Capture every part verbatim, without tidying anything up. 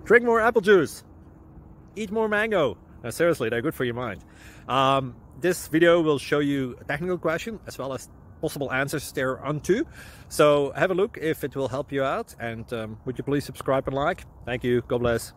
drink more apple juice, eat more mango. Now, seriously, they're good for your mind. Um, this video will show you a technical question as well as possible answers thereunto. So have a look if it will help you out, and um, would you please subscribe and like? Thank you. God bless.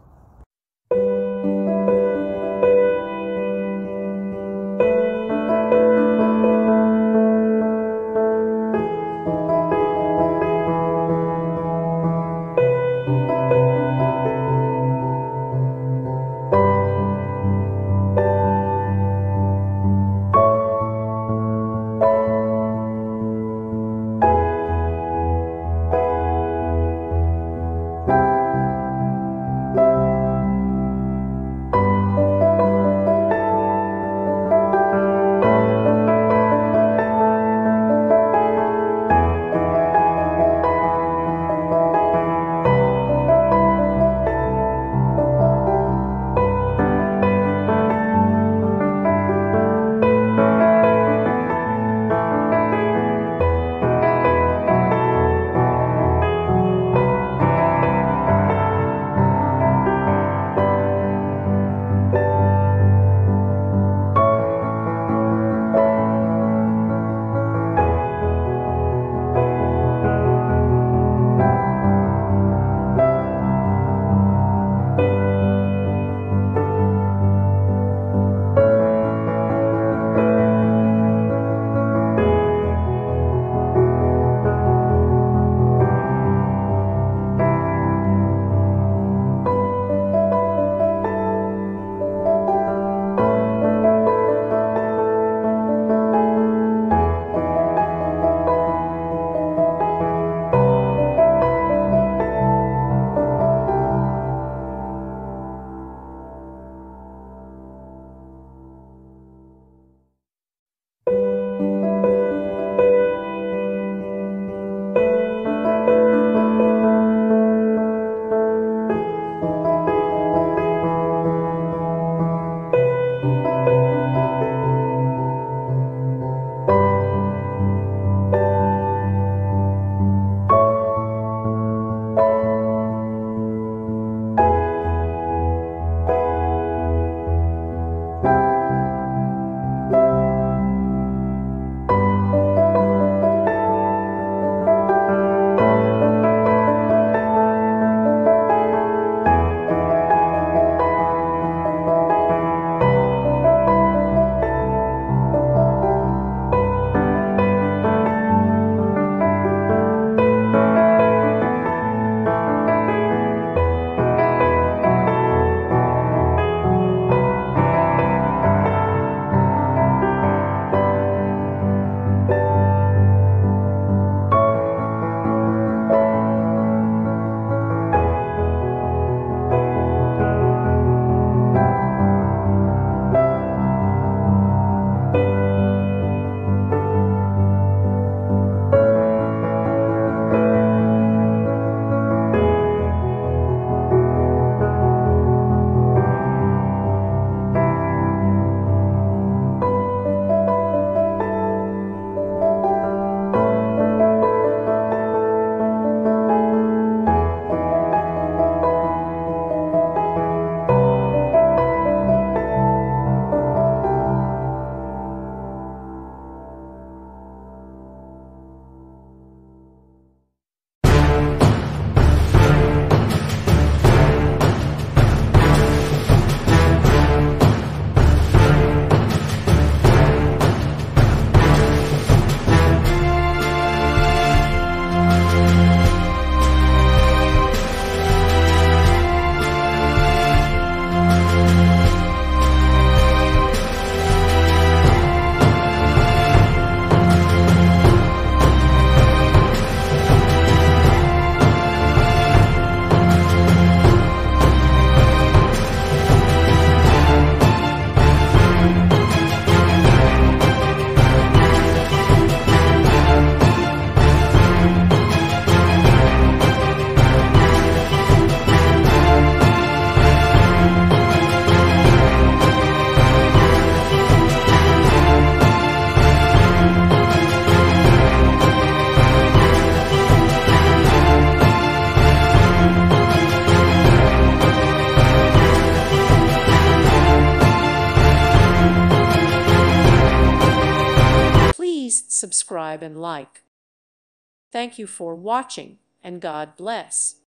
subscribe, and like. Thank you for watching, and God bless.